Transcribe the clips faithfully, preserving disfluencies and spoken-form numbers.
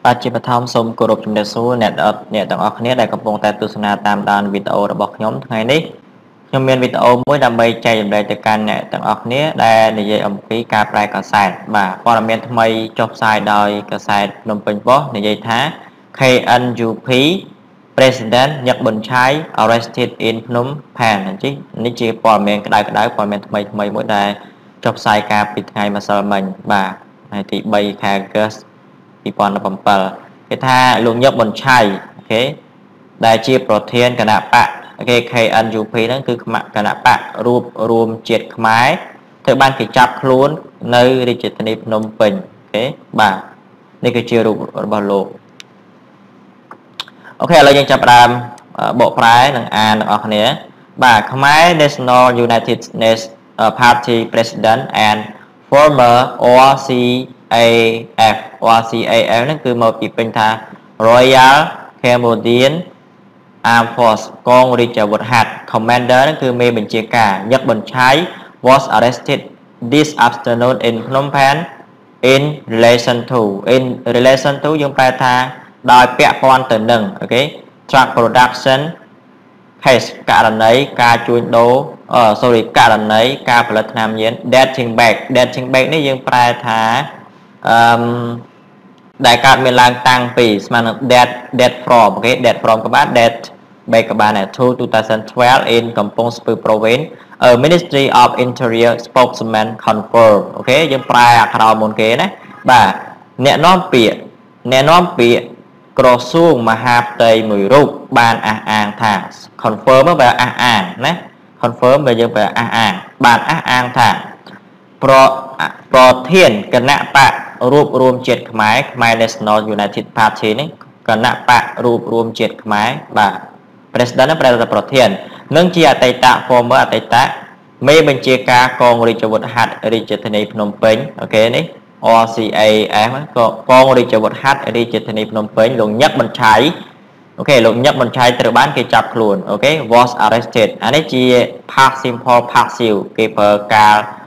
បាទជាបឋមសូមគោរពជំរាបសួរអ្នកអ្នកទាំងអស់គ្នាដែលកំពុងតែទស្សនាតាមដានវីដេអូរបស់ខ្ញុំថ្ងៃនេះខ្ញុំមានវីដេអូមួយដើម្បីចែករំលែកទៅកាន់អ្នកទាំងអស់គ្នាដែលនិយាយអំពីការប្រែកាសែតបាទព័ត៌មានថ្មីចុះផ្សាយដោយកាសែតភ្នំពេញប៉ុស្តិ៍និយាយថា K N U P President ញឹកប៊ុនឆៃ arrested in Phnom Penh នេះជាព័ត៌មានក្តៅៗព័ត៌មានថ្មីថ្មីមួយដែលចុះផ្សាយកាលពីថ្ងៃម្សិលមិញបាទថ្ងៃទីបីខែកុម្ភៈពីរពាន់ដប់bảyគេថាលោកញឹកប៊ុនឆៃអូខេដែលជាប្រធានគណៈបកអូខេ K N U P ហ្នឹងគឺគណៈបករួបរួមជាតិខ្មែរត្រូវបានគេចាប់ខ្លួននៅរាជធានីភ្នំពេញអូខេបាទនេះគឺជារូបរបស់លោកអូខេឥឡូវយើងចាប់ផ្ដើមបកប្រែនិងអានទាំងអស់គ្នាបាទខ្មែរ National United Party President and former R C A F R C A F ហ្នឹងគឺមកពីពេញថា Royal Cambodian Armed Force កងរាជអាវុធហត្ថ Commander ហ្នឹងគឺមេបញ្ជាការញឹកប៊ុនឆៃ was arrested this afternoon in Phnom Penh in relation to in relation to យើងប្រែថាដោយពាក់ព័ន្ធទៅនឹងអូខេ drug production case ករណីការជួញដូរអឺ sorry ករណីការផលិតថ្នាំញៀន dating back dating back នេះយើងប្រែថាអឺដែលកើតមានឡើងតាំងពីស្មើនឹង that that from អូខេ that from ក៏បាន that back ក៏បាន to twenty twelve in កំពង់ស្ពឺ province Ministry of Interior spokesman confirm អូខេយើងប្រែអាក្រោមមុនគេណាបាទអ្នកនាំពាក្យអ្នកនាំពាក្យក្រសួងមហាផ្ទៃមួយរូបបានអះអាងថា confirm បែបអះអាងណា confirm បែបយើងបែបអះអាងបានអះអាងថាប្រប្រធានគណៈបករួបរวมជាតិខ្មែរខ្មែរ National United Party នេះគណៈបករួបរวมជាតិខ្មែរបាទ President ប្រធានប្រធាននិងជាអតីត former អតីតមេបញ្ជាការកងរាជអាវុធហត្ថរាជធានីភ្នំពេញអូខេនេះ R C A F ក៏កងរាជអាវុធហត្ថរាជធានីភ្នំពេញលោកញឹកប៊ុនឆៃអូខេលោកញឹកប៊ុនឆៃត្រូវបានគេចាប់ខ្លួនអូខេ was arrested អានេះជា past simple passive គេប្រើការ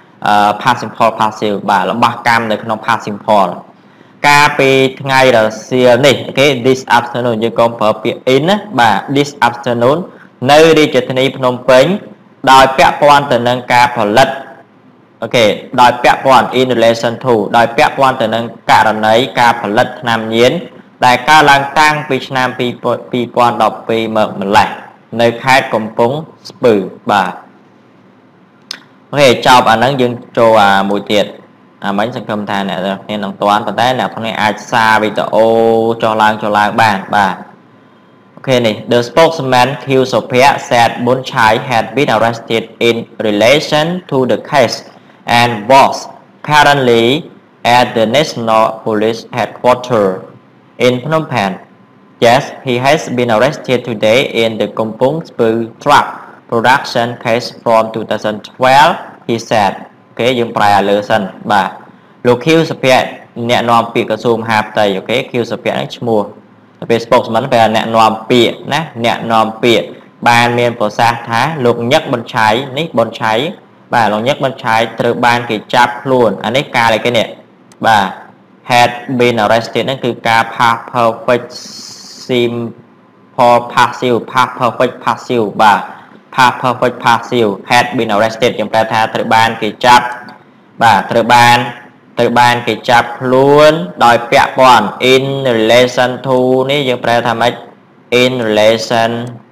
past simple passive បាទរបស់កម្មនៅក្នុង past simple កាលពីថ្ងៃរសៀលនេះអូខេ this afternoon យើងក៏ប្រើពាក្យ in ណាបាទ this afternoon នៅរាជធានីភ្នំពេញដោយពាក់ព័ន្ធទៅនឹងការផលិតអូខេដោយពាក់ព័ន្ធ in relation to ដោយពាក់ព័ន្ធទៅនឹងករណីការផលិតថ្នាំញៀនដែលកើតឡើងតាំងពីឆ្នាំពីរពាន់ដប់ពីរមកម្លេះនៅខេត្តកំពង់ស្ពឺបាទអូខេចប់អាហ្នឹងយើងចូលអាមួយទៀតអាមិញសង្ឃឹមថាអ្នកនរគ្នានឹងតាន់ប៉ុន្តែអ្នកនរអាចសារវីដេអូចុះឡើងចុះឡើងបានបាទអូខេនេះ The spokesman Q Sophia said Bun Chai had been arrested in relation to the case and was currently at the National Police Headquarters in Phnom Penh. Yes, he has been arrested today in the Kampong Speu drug production case from twenty twelve, he said. អូខេយើងប្រែឲ្យលើសិនបាទលោក Q សុភ័ក្រអ្នកនាំពាក្យក្រសួងមហាផ្ទៃអូខេ Q សុភ័ក្រនេះឈ្មោះទៅពេល spokesman ពេលអ្នកនាំពាក្យណាអ្នកនាំពាក្យបានមានប្រសាសន៍ថាលោកញឹកប៊ុនឆៃនេះប៊ុនឆៃបាទលោកញឹកប៊ុនឆៃត្រូវបានគេចាប់ខ្លួនអានេះការអីគេនេះបាទ had been arrested ហ្នឹងគឺការ past perfect simple passive past perfect passive បាទ past perfect passive had been arrested ខ្ញុំប្រែថាត្រូវបានគេចាប់បាទត្រូវបានត្រូវបានគេចាប់ខ្លួនដោយពាក់ព័ន្ធ in relation to នេះយើងប្រែថាម៉េច in relation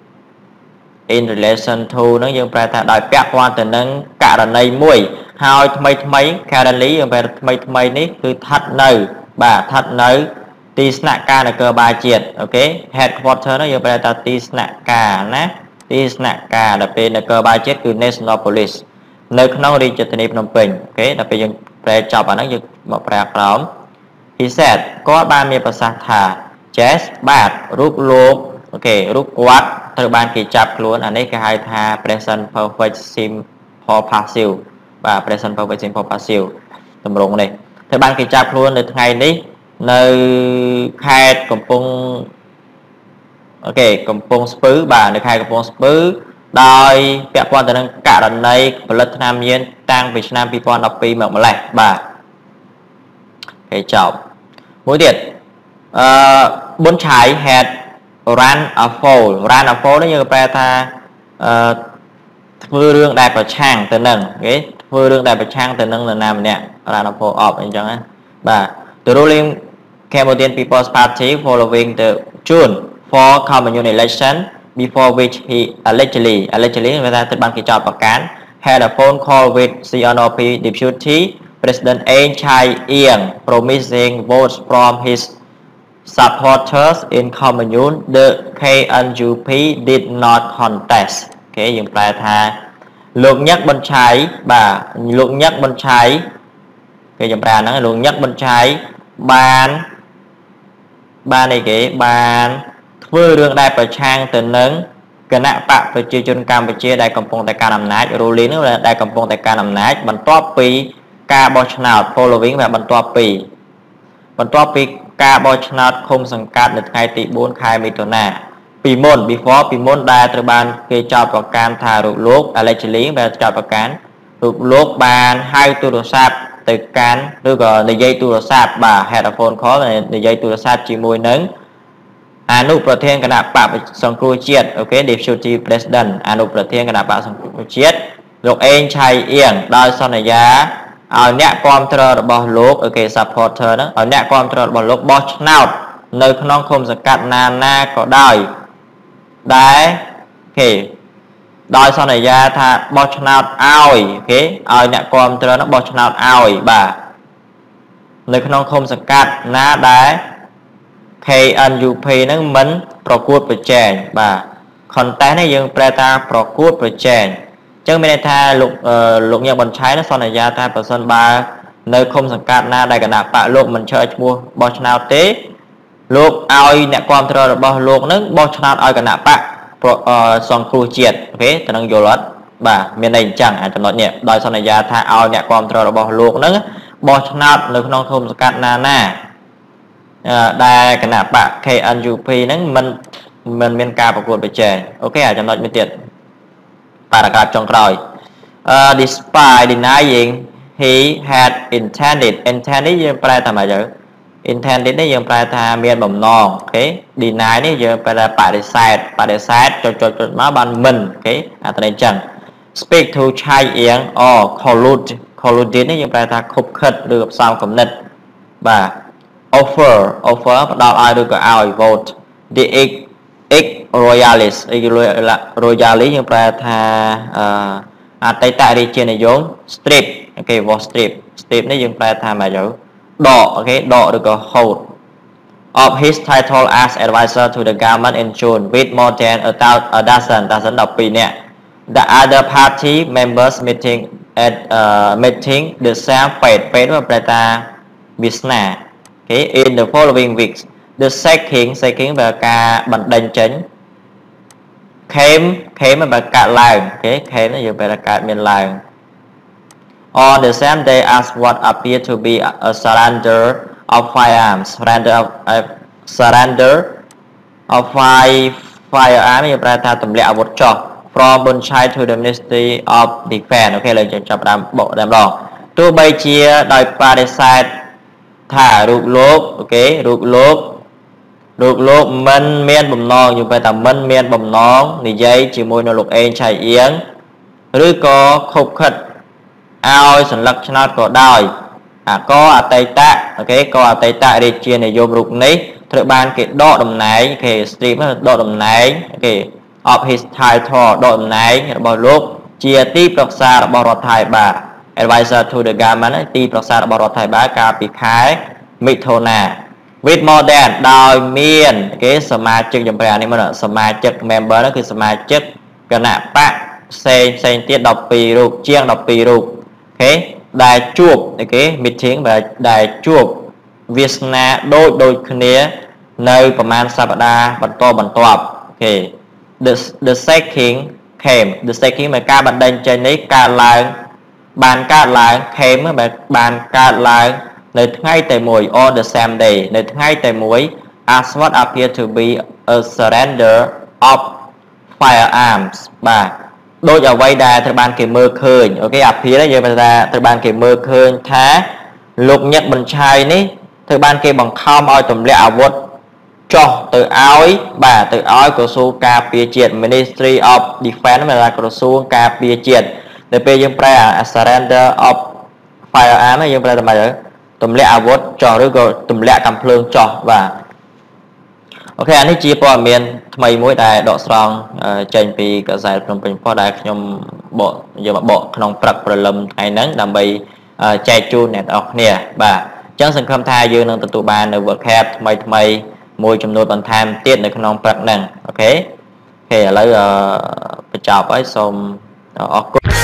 in relation to ហ្នឹងយើងប្រែថាដោយពាក់ព័ន្ធទៅនឹងករណីមួយហើយថ្មីថ្មី currently យើងប្រែថ្មីថ្មីនេះគឺស្ថិតនៅបាទស្ថិតនៅទីស្នាក់ការនគរបាលជាតិអូខេ headquarter ហ្នឹងយើងប្រែថាទីស្នាក់ការណាទីស្នាក់ការដល់ពេលនគរបាលជាតិគឺ National Police នៅក្នុងរាជធានីភ្នំពេញអូខេដល់ពេលយើងប្រែចប់អាហ្នឹងយើងមកប្រែក្រោម he said គាត់បានមានប្រសាសន៍ថា Jess បាទរូបលោកអូខេរូបគាត់ត្រូវបានគេចាប់ខ្លួនអានេះគេហៅថា present perfect simple passive បាទ present perfect simple passive តម្រងនេះត្រូវបានគេចាប់ខ្លួននៅថ្ងៃនេះនៅខេត្តកំពង់អូខេកំពង់ស្ពឺបាទនៅខេត្តកំពង់ស្ពឺដោយពាក់ព័ន្ធទៅនឹងករណីផលិតថ្នាំញៀនតាំងពីឆ្នាំពីរពាន់ដប់ពីរមកម្លេះបាទគេចប់មួយទៀត bốn trái had run a fall run a fall đó như bài ta vừa rương đại bạch trang từ nâng cái vừa rương đại bạch trang từ nâng là nam nè run a fall of anh chẳng á bà the ruling Cambodian People's Party following the June for common election before which he allegedly allegedly người ta ban kỳ chọn bạc cán had a phone call with xê en ô pê deputy President Ein Chai Ieng promising votes from his supporters in commune. The ca en u pê did not contest. Okay, dùng bài tha lượng nhất bên trái bà lượng nhất bên trái cái dùng bài nó lượng nhất bên trái ban ban này cái ban vừa đường đại bạch trang từ nâng cái nạ bạc về chia chun Campuchia đại cầm phong tại ca nằm nát rồi lý nữa là đại cầm phong tại ca nằm nát bằng top pi ca bò nào following và bằng top pi bằng top pi ca bò nào không sang cát được ngày tỷ bốn khai mít na pi môn before pi môn đại từ ban kê cho vào can thà rụt lốp allegedly và cho vào cán rụt lốp bàn hai tu đồ sạp từ cán rồi còn để dây tu đồ sạp bà headphone khó này để dây tu đồ sạp chỉ môi nấng Anu Prathien kena Pak Songkru Chiet, okay, Deputy President Anu Prathien kena Pak Songkru Chiet លោក អេង ឆៃអៀង ដោយសន្យាឲ្យអ្នកគ្រប់គ្រងរបស់លោក okay supporter ហ្នឹងឲ្យអ្នកគ្រប់គ្រងរបស់លោកបោះឆ្នោតនៅក្នុងឃុំសង្កាត់ណាណាក៏ដោយដែលគេដោយសន្យាថាបោះឆ្នោតឲ្យគេឲ្យអ្នកគ្រប់គ្រងហ្នឹងបោះឆ្នោតឲ្យបាទនៅក្នុងឃុំសង្កាត់ណាដែលca en u pê ហ្នឹងមិនប្រកួតប្រជែងបាទ content នេះយើងប្រែថាប្រកួតប្រជែងអញ្ចឹងមានន័យថាលោកលោកញ៉ាំបញ្ឆៃនោះសន្យាថាប្រសិនបើនៅឃុំសង្កាត់ណាដែលគណៈបកលោកមិនឈើឈ្មោះបោះឆ្នោតទេលោកឲ្យអ្នកគ្រប់គ្រងរបស់លោកហ្នឹងបោះឆ្នោតឲ្យគណៈបកសង្គ្រោះជាតិអូខេទៅនឹងយល់អត់បាទមានន័យអញ្ចឹងអាចំណុចនេះដោយសន្យាថាឲ្យអ្នកគ្រប់គ្រងរបស់លោកហ្នឹងបោះឆ្នោតនៅក្នុងឃុំសង្កាត់ណាណាដែលគណៈបក ca en u pê ហ្នឹងមិនមិនមានការប្រកួតប្រជែងអូខេអាចំណុចមួយទៀតប៉ារ៉ាក្រាហ្វចុងក្រោយ despite denying he had intended intended យើងប្រែថាម៉េចទៅ intended នេះយើងប្រែថាមានបំណងអូខេ deny នេះយើងប្រែថាបដិសេធបដិសេធចុចចុចចុចមកបានមិនអូខេអាត្រឹមអញ្ចឹង speak to Chai Ieng or collude collude នេះយើងប្រែថាខុបខិតឬផ្សំគំនិតបាទ offer offer ផ្ដល់ឲ្យឬក៏ឲ្យ vote the ex ex royalist royalist យើងប្រែថាអតីតរាជានិយម strip អូខេ was strip strip នេះយើងប្រែថាម៉េចទៅដកអូខេដកឬក៏ hold of his title as advisor to the government in June with more than a thousand a dozen dozen 12នាក់ the other party members meeting at uh, meeting the same fate fate មកប្រែថាវាសនា okay in the following weeks the sacking sacking vàការបណ្ដេញចេញ came came មកកាត់ឡើង okay came នេះយើងបែរកាត់មានឡើង on the same day as what appeared to be a surrender of firearms surrender of uh, surrender of five firearms យើងប្រែថាទម្លាក់អាវុធចុះ from Bunchai to the Ministry of Defense អូខេលើយើងចាប់ដើមបកតែម្ដងទោះបីជាដោយបដិសេធថារូបលោកអូខេរូបលោករូបលោកមិនមានបំណងយល់បែរថាមិនមានបំណងនិយាយជាមួយនៅលោកអេងឆៃអៀងឬក៏ខុបខិតឲ្យសន្លឹកឆ្នោតក៏ដោយអាកអតីតអូខេក៏អតីតរាជានិយមរូបនេះត្រូវបានគេដកតំណែងគេ stream ដកតំណែងអូខេ of his title ដកតំណែងរបស់លោកជាទីប្រឹក្សារបស់រដ្ឋាភិបាល advisor to the government ទីប្រឹក្សារបស់រដ្ឋាភិបាលកាលពីខែមិថុនា with more than ដោយមានគេសមាជិកចម្រានេះមកសមាជិក member នោះគឺសមាជិកគណៈបកផ្សេងផ្សេងទៀតដប់ពីររូបជាងដប់ពីររូបអូខេដែលជួបអូខេ meeting ដែលជួបវាសនាដូចដូចគ្នានៅប្រហែលសប្តាហ៍បន្តបន្ទាប់អូខេ the the sacking came the sacking មកការបណ្ដេញចេញនេះកើតឡើងបានកើតឡើង came បានកើតឡើងនៅថ្ងៃតែមួយ on the same day នៅថ្ងៃតែមួយ as what appear to be a surrender of firearms បាទដូចអ្វីដែលត្រូវបានគេមើលឃើញអូខេអាភារយើងថាត្រូវបានគេមើលឃើញថាលោកញឹកបញ្ឆាយនេះ từ ban kia bằng không ao tùm lẹ à vốt cho từ áo bà từ áo của su ca bia triệt Ministry of Defense là của su ca bia triệt để bây giờ pra surrender of firearm ấy giờ pra mà tùm lẹ à vốt cho rồi có tùm lẹ cầm phượng cho và ok anh ấy chia bỏ miền mày mũi đài đọ strong trên vì cái giải trong bình phó đài nhom bộ giờ mà bộ trong bậc problem ngày nắng làm bay chạy chu nẹt ọc nè bà chẳng sân khâm tha dương nâng tụ bàn ở vượt hẹp mày mày môi trong nồi bàn tham tiết được trong bậc nâng ok thì lấy chọc ấy xong